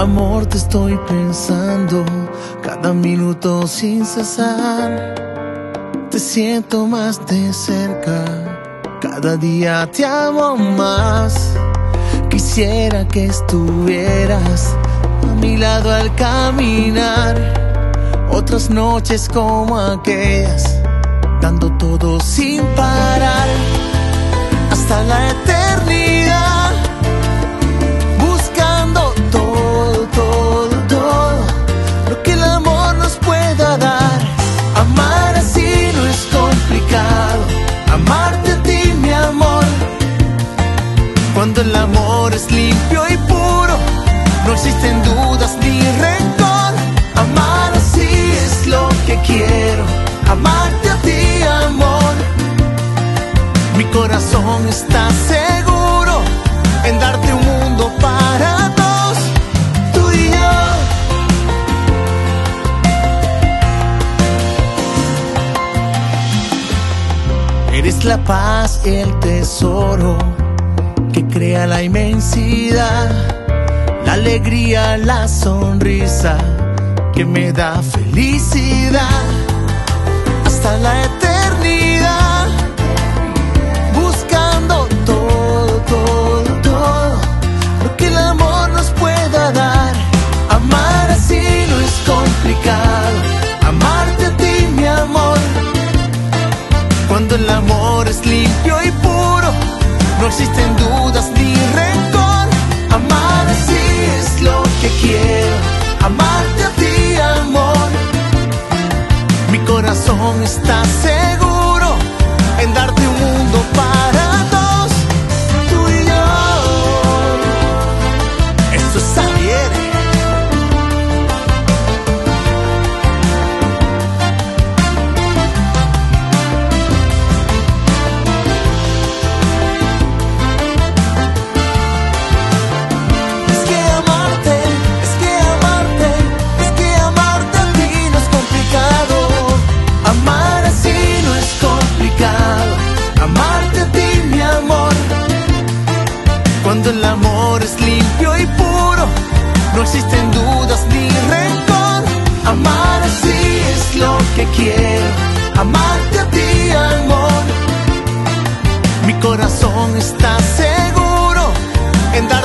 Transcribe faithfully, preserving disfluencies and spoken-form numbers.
Amor, te estoy pensando cada minuto sin cesar. Te siento más de cerca, cada día te amo más. Quisiera que estuvieras a mi lado al caminar. Otras noches como aquellas, dando todo sin parar, hasta la eternidad, buscando todo, todo, todo lo que el amor nos pueda dar. Amar así no es complicado, amarte a ti, mi amor. Cuando el amor es limpio y puro, no existen dudas ni rencor. Amar así es lo que quiero, amarte a ti, amor. Mi corazón está seguro en darte un mundo para dos, tú y yo. Eres la paz y el tesoro que crea la inmensidad, la alegría, la sonrisa que me da felicidad, hasta la eternidad, buscando todo, todo, todo lo que el amor nos pueda dar. Amar así no es complicado, amarte a ti, mi amor. Cuando el amor es limpio y puro, no existen dudas ni rencor. Amar así es lo que quiero, amarte a ti, amor. Mi corazón está seguro en darte un mundo para dos, tú y yo. Esto es Xavier. Cuando el amor es limpio y puro, no existen dudas ni rencor. Amar así es lo que quiero, amarte a ti, amor. Mi corazón está seguro en dar